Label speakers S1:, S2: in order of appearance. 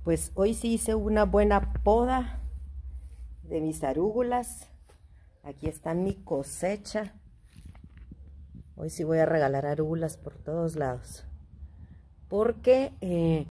S1: Pues hoy sí hice una buena poda de mis arúgulas. Aquí está mi cosecha. Hoy sí voy a regalar arúgulas por todos lados. Porque